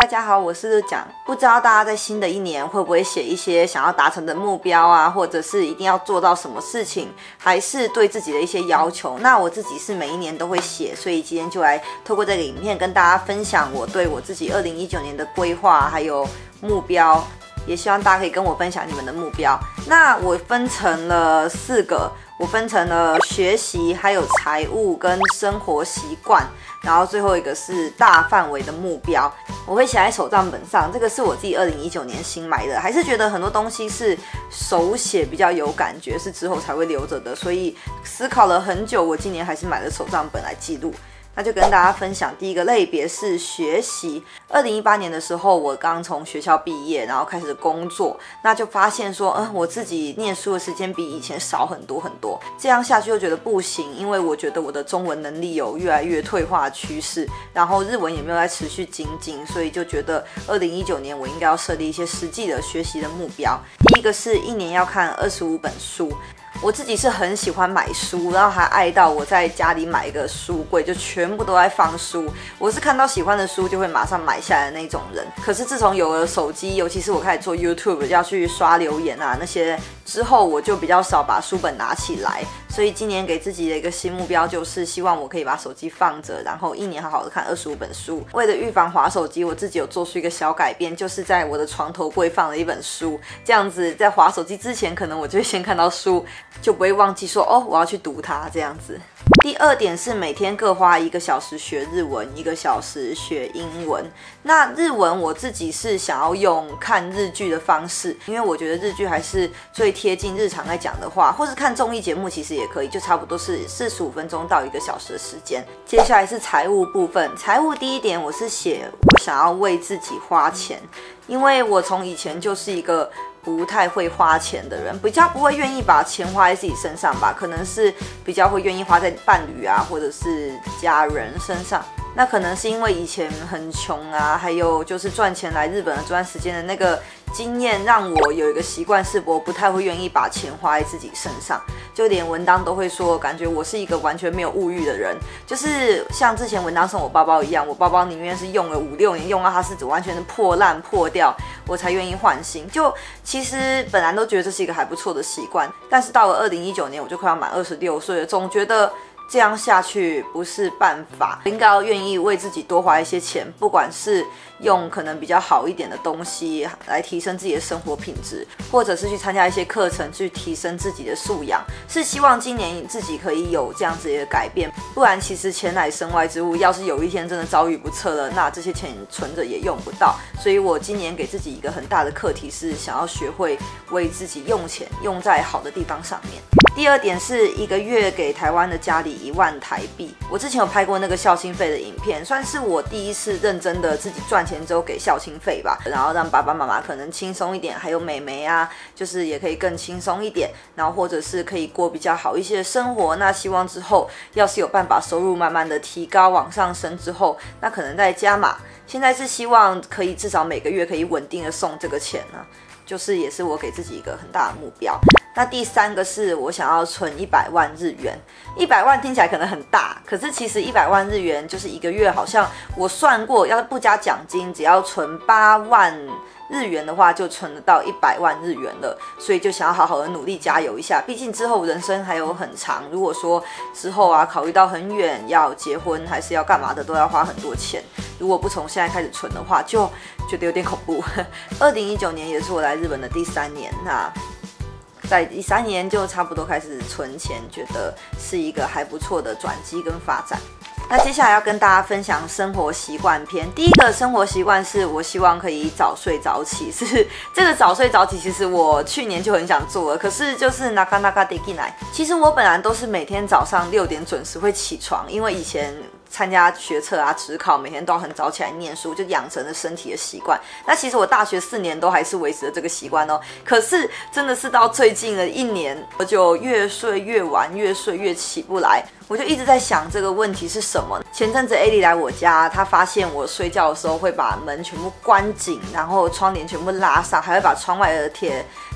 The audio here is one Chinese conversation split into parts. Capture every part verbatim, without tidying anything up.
家好，我是蒋。不知道大家在新的一年会不会写一些想要达成的目标啊，或者是一定要做到什么事情，还是对自己的一些要求？那我自己是每一年都会写，所以今天就来透过这个影片跟大家分享我对我自己二零一九年的规划还有目标，也希望大家可以跟我分享你们的目标。那我分成了四个，我分成了学习、还有财务跟生活习惯，然后最后一个是大范围的目标。我会写在手账本上，这个是我自己二零一九年新买的，还是觉得很多东西是手写比较有感觉，是之后才会留着的，所以思考了很久，我今年还是买了手账本来记录。那就跟大家分享第一个类别是学习。二零一八年的时候，我刚从学校毕业，然后开始工作，那就发现说，嗯，我自己念书的时间比以前少很多很多。这样下去又觉得不行，因为我觉得我的中文能力有越来越退化的趋势，然后日文也没有在持续精进，所以就觉得二零一九年我应该要设立一些实际的学习的目标。第一个是一年要看二十五本书。我自己是很喜欢买书，然后还爱到我在家里买一个书柜，就全部都在放书。我是看到喜欢的书就会马上买下来的那种人。可是自从有了手机，尤其是我开始做 YouTube 要去刷留言啊那些之后，我就比较少把书本拿起来。所以今年给自己的一个新目标就是希望我可以把手机放着，然后一年好好的看二十五本书。为了预防滑手机，我自己有做出一个小改变，就是在我的床头柜放了一本书，这样子在滑手机之前，可能我就会先看到书，就不会忘记说哦我要去读它这样子。第二点是每天各花一个小时学日文，一个小时学英文。那日文我自己是想要用看日剧的方式，因为我觉得日剧还是最贴近日常在讲的话，或是看综艺节目其实也可以，就差不多是四十五分钟到一个小时的时间。接下来是财务部分，财务第一点我是写我想要为自己花钱，因为我从以前就是一个不太会花钱的人，比较不会愿意把钱花在自己身上吧，可能是比较会愿意花在伴侣啊或者是家人身上。那可能是因为以前很穷啊，还有就是赚钱来日本的这段时间的那个经验，让我有一个习惯是我不太会愿意把钱花在自己身上，就连文当都会说感觉我是一个完全没有物欲的人，就是像之前文当送我包包一样，我包包宁愿是用了五六年，用到它是完全是破烂破掉，我才愿意换新。就其实本来都觉得这是一个还不错的习惯，但是到了二零一九年我就快要满二十六岁了，总觉得这样下去不是办法，应该要愿意为自己多花一些钱，不管是用可能比较好一点的东西来提升自己的生活品质，或者是去参加一些课程去提升自己的素养，是希望今年自己可以有这样子的改变。不然其实钱乃身外之物，要是有一天真的遭遇不测了，那这些钱存着也用不到。所以我今年给自己一个很大的课题是想要学会为自己用钱，用在好的地方上面。第二点是一个月给台湾的家里一万台币。我之前有拍过那个孝亲费的影片，算是我第一次认真的自己赚钱之后给孝亲费吧，然后让爸爸妈妈可能轻松一点，还有妹妹啊，就是也可以更轻松一点，然后或者是可以过比较好一些的生活。那希望之后要是有办法收入慢慢的提高往上升之后，那可能再加码。现在是希望可以至少每个月可以稳定的送这个钱呢、啊，就是也是我给自己一个很大的目标。那第三个是我想要存一百万日元，一百万听起来可能很大，可是其实一百万日元就是一个月，好像我算过，要是不加奖金，只要存八万日元的话，就存得到一百万日元了。所以就想要好好的努力加油一下，毕竟之后人生还有很长，如果说之后啊考虑到很远，要结婚还是要干嘛的，都要花很多钱。如果不从现在开始存的话，就觉得有点恐怖。二零一九年也是我来日本的第三年，那在第三年就差不多开始存钱，觉得是一个还不错的转机跟发展。那接下来要跟大家分享生活习惯篇。第一个生活习惯是我希望可以早睡早起，是这个早睡早起其实我去年就很想做了，可是就是なかなかできない。其实我本来都是每天早上六点准时会起床，因为以前参加学测啊、指考，每天都要很早起来念书，就养成了身体的习惯。那其实我大学四年都还是维持了这个习惯哦。可是真的是到最近的一年，我就越睡越晚，越睡越起不来。我就一直在想这个问题是什么。前阵子 A 莉来我家，她发现我睡觉的时候会把门全部关紧，然后窗帘全部拉上，还会把窗外的铁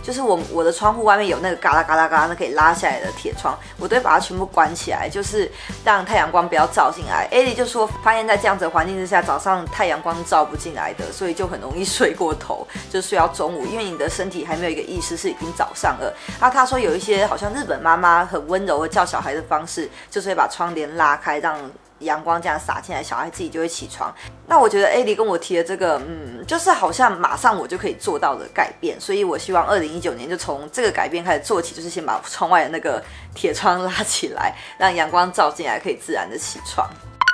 就是我我的窗户外面有那个嘎啦嘎啦嘎啦那可以拉下来的铁窗，我都会把它全部关起来，就是让太阳光不要照进来。艾莉就说，发现在这样子的环境之下，早上太阳光照不进来的，所以就很容易睡过头，就睡到中午，因为你的身体还没有一个意识是已经早上了。啊，他说有一些好像日本妈妈很温柔的叫小孩的方式，就是会把窗帘拉开，让阳光这样洒进来，小孩自己就会起床。那我觉得艾莉跟我提的这个，嗯，就是好像马上我就可以做到的改变，所以我希望二零一九年就从这个改变开始做起，就是先把窗外的那个铁窗拉起来，让阳光照进来，可以自然的起床。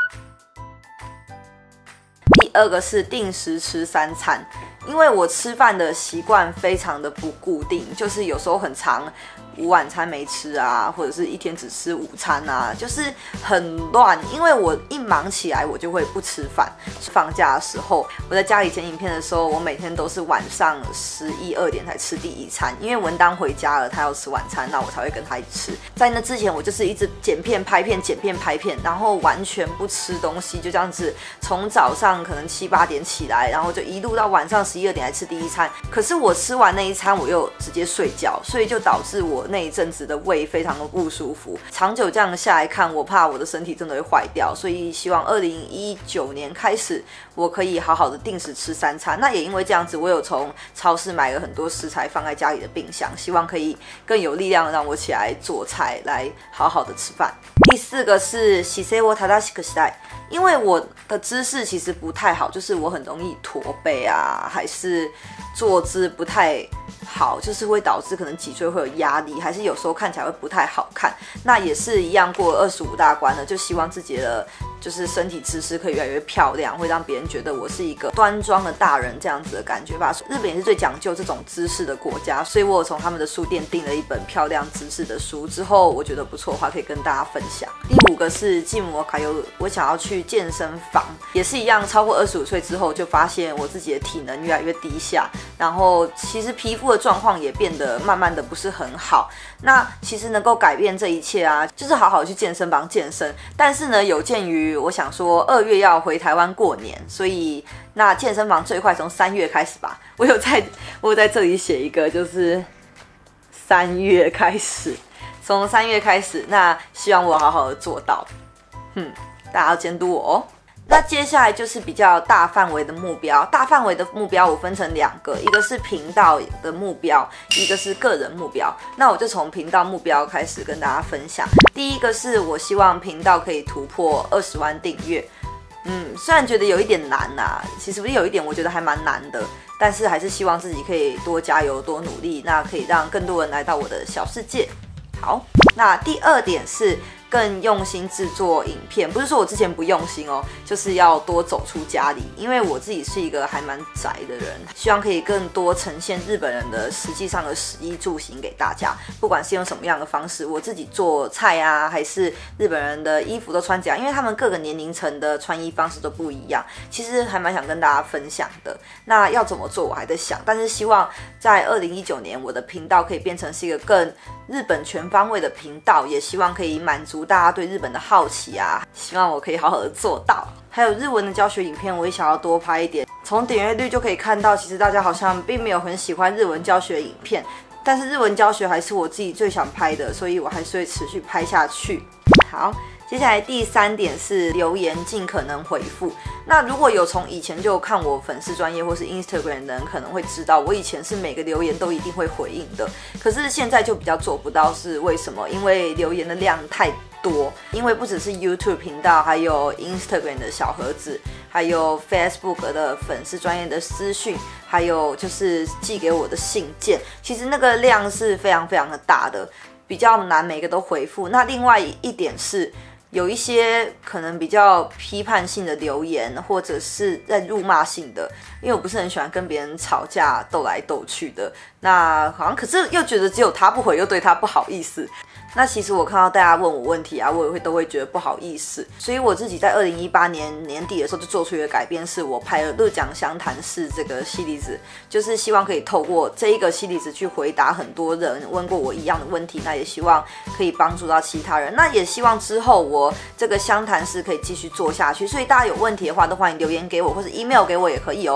第二个是定时吃三餐，因为我吃饭的习惯非常的不固定，就是有时候很长。午晚餐没吃啊，或者是一天只吃午餐啊，就是很乱。因为我一忙起来，我就会不吃饭。放假的时候，我在家里剪影片的时候，我每天都是晚上十一二点才吃第一餐，因为文当回家了，他要吃晚餐，那我才会跟他一起吃。在那之前，我就是一直剪片、拍片、剪片、拍片，然后完全不吃东西，就这样子从早上可能七八点起来，然后就一路到晚上十一二点才吃第一餐。可是我吃完那一餐，我又直接睡觉，所以就导致我那一阵子的胃非常的不舒服，长久这样下来看，我怕我的身体真的会坏掉，所以希望二零一九年开始，我可以好好的定时吃三餐。那也因为这样子，我有从超市买了很多食材放在家里的冰箱，希望可以更有力量让我起来做菜，来好好的吃饭。第四个是姿勢を正しくしたい，因为我的姿势其实不太好，就是我很容易驼背啊，还是坐姿不太好，就是会导致可能脊椎会有压力，还是有时候看起来会不太好看。那也是一样，过二十五大关了，就希望自己的就是身体姿势可以越来越漂亮，会让别人觉得我是一个端庄的大人这样子的感觉吧。日本也是最讲究这种姿势的国家，所以我有从他们的书店订了一本漂亮姿势的书，之后我觉得不错的话，可以跟大家分享。第五个是筋膜卡有，我想要去健身房，也是一样，超过二十五岁之后就发现我自己的体能越来越低下，然后其实皮肤的状况也变得慢慢的不是很好。那其实能够改变这一切啊，就是好好去健身房健身。但是呢，有鉴于我想说二月要回台湾过年，所以那健身房最快从三月开始吧。我有在我有在这里写一个，就是三月开始，从三月开始，那希望我好好的做到。嗯，大家要监督我哦。那接下来就是比较大范围的目标，大范围的目标我分成两个，一个是频道的目标，一个是个人目标。那我就从频道目标开始跟大家分享。第一个是我希望频道可以突破二十万订阅。嗯，虽然觉得有一点难啊，其实不是有一点，我觉得还蛮难的，但是还是希望自己可以多加油、多努力，那可以让更多人来到我的小世界。好，那第二点是更用心制作影片，不是说我之前不用心哦，就是要多走出家里，因为我自己是一个还蛮宅的人，希望可以更多呈现日本人的实际上的食衣住行给大家，不管是用什么样的方式，我自己做菜啊，还是日本人的衣服都穿怎样，因为他们各个年龄层的穿衣方式都不一样，其实还蛮想跟大家分享的。那要怎么做我还在想，但是希望在二零一九年我的频道可以变成是一个更日本全方位的频道，也希望可以满足大家对日本的好奇啊，希望我可以好好的做到。还有日文的教学影片，我也想要多拍一点。从点阅率就可以看到，其实大家好像并没有很喜欢日文教学影片，但是日文教学还是我自己最想拍的，所以我还是会持续拍下去。好，接下来第三点是留言尽可能回复。那如果有从以前就看我粉丝专页或是 Instagram 的人，可能会知道我以前是每个留言都一定会回应的，可是现在就比较做不到，是为什么？因为留言的量太多，因为不只是 YouTube 频道，还有 Instagram 的小盒子，还有 Facebook 的粉丝专页的私讯，还有就是寄给我的信件，其实那个量是非常非常的大的，比较难每个都回复。那另外一点是，有一些可能比较批判性的留言，或者是在辱骂性的，因为我不是很喜欢跟别人吵架斗来斗去的，那好像可是又觉得只有他不回，又对他不好意思。那其实我看到大家问我问题啊，我也会都会觉得不好意思，所以我自己在二零一八年年底的时候就做出一个改变，是我拍了乐讲详谈室这个系列子，就是希望可以透过这一个系列子去回答很多人问过我一样的问题，那也希望可以帮助到其他人，那也希望之后我这个详谈室可以继续做下去，所以大家有问题的话都欢迎留言给我，或是 email 给我也可以哦。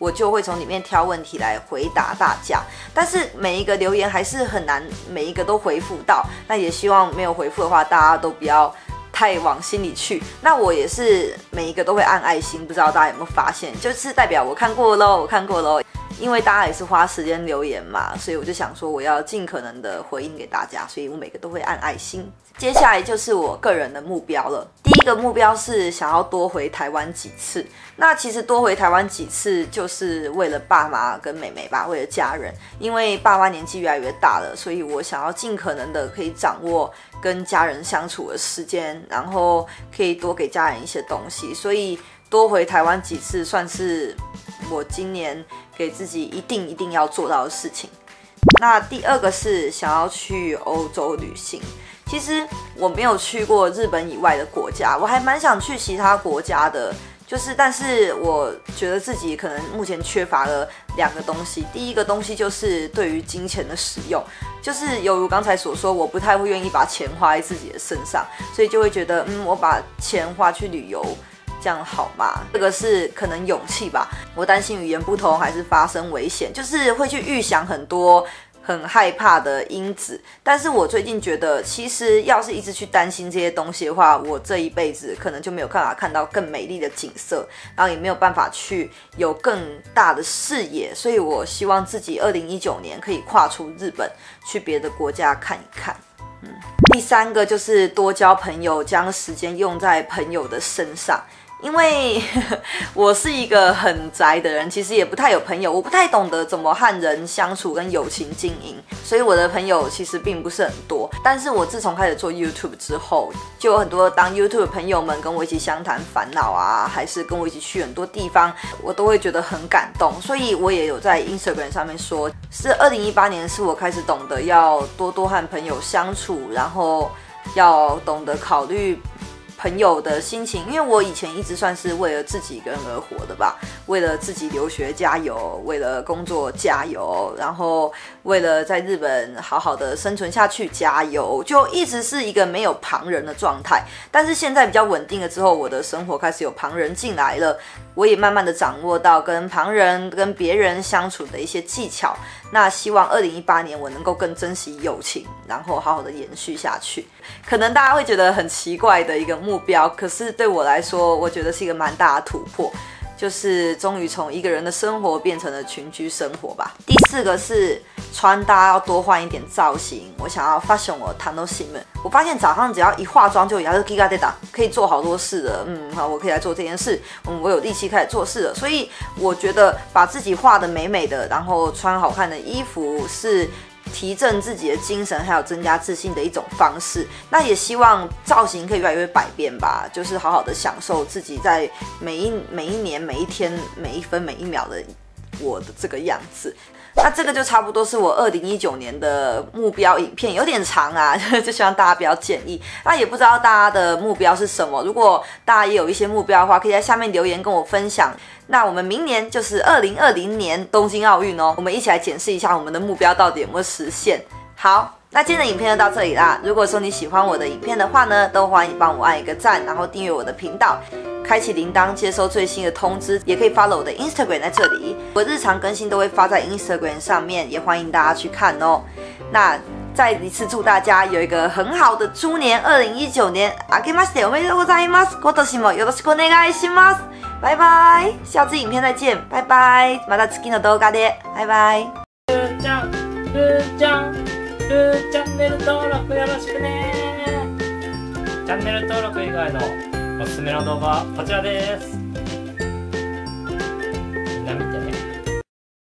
我就会从里面挑问题来回答大家。但是每一个留言还是很难每一个都回复到，那也希望没有回复的话，大家都不要太往心里去。那我也是每一个都会按爱心，不知道大家有没有发现，就是代表我看过咯，我看过咯。因为大家也是花时间留言嘛，所以我就想说我要尽可能的回应给大家，所以我每个都会按爱心。接下来就是我个人的目标了。第一个目标是想要多回台湾几次。那其实多回台湾几次就是为了爸妈跟妹妹吧，为了家人。因为爸妈年纪越来越大了，所以我想要尽可能的可以掌握跟家人相处的时间，然后可以多给家人一些东西。所以多回台湾几次算是我今年给自己一定一定要做到的事情。那第二个是想要去欧洲旅行。其实我没有去过日本以外的国家，我还蛮想去其他国家的，就是但是我觉得自己可能目前缺乏了两个东西。第一个东西就是对于金钱的使用，就是犹如刚才所说，我不太会愿意把钱花在自己的身上，所以就会觉得嗯，我把钱花去旅游这样好吗？这个是可能勇气吧，我担心语言不通还是发生危险，就是会去预想很多很害怕的因子。但是我最近觉得，其实要是一直去担心这些东西的话，我这一辈子可能就没有办法看到更美丽的景色，然后也没有办法去有更大的视野。所以我希望自己二零一九年可以跨出日本，去别的国家看一看。嗯，第三个就是多交朋友，将时间用在朋友的身上。因为我是一个很宅的人，其实也不太有朋友，我不太懂得怎么和人相处跟友情经营，所以我的朋友其实并不是很多。但是我自从开始做 YouTube 之后，就有很多当 YouTube 的朋友们跟我一起相谈烦恼啊，还是跟我一起去很多地方，我都会觉得很感动。所以我也有在 Instagram 上面说，是二零一八年是我开始懂得要多多和朋友相处，然后要懂得考虑朋友的心情。因为我以前一直算是为了自己一个人而活的吧，为了自己留学加油，为了工作加油，然后为了在日本好好的生存下去加油，就一直是一个没有旁人的状态。但是现在比较稳定了之后，我的生活开始有旁人进来了，我也慢慢的掌握到跟旁人跟别人相处的一些技巧。那希望二零一八年我能够更珍惜友情，然后好好的延续下去。可能大家会觉得很奇怪的一个目标，可是对我来说，我觉得是一个蛮大的突破，就是终于从一个人的生活变成了群居生活吧。第四个是穿搭要多换一点造型，我想要发现我谈到新闻。我发现早上只要一化妆就一下就 giga data 可以做好多事了。嗯，好，我可以来做这件事，嗯，我有力气开始做事了。所以我觉得把自己画得美美的，然后穿好看的衣服是提振自己的精神，还有增加自信的一种方式。那也希望造型可以越来越百变吧，就是好好的享受自己在每一每一年、每一天、每一分、每一秒的我的这个样子。那这个就差不多是我二零一九年的目标影片，有点长啊，就希望大家不要介意。那也不知道大家的目标是什么，如果大家也有一些目标的话，可以在下面留言跟我分享。那我们明年就是二零二零年东京奥运哦，我们一起来检视一下我们的目标到底有没有实现。好，那今天的影片就到这里啦。如果说你喜欢我的影片的话呢，都欢迎帮我按一个赞，然后订阅我的频道，开启铃铛接收最新的通知，也可以 follow 我的 Instagram 在这里，我日常更新都会发在 Instagram 上面，也欢迎大家去看哦。那再一次祝大家有一个很好的猪年，二零一九年明けましておめでとうございます。今年もよろしくお願いします。拜拜，下次影片再见，拜拜，また次の動画で，拜拜。 ふーちゃん、ふーちゃん、ふーチャンネル登録よろしくね。チャンネル登録以外のおすすめの動画はこちらです。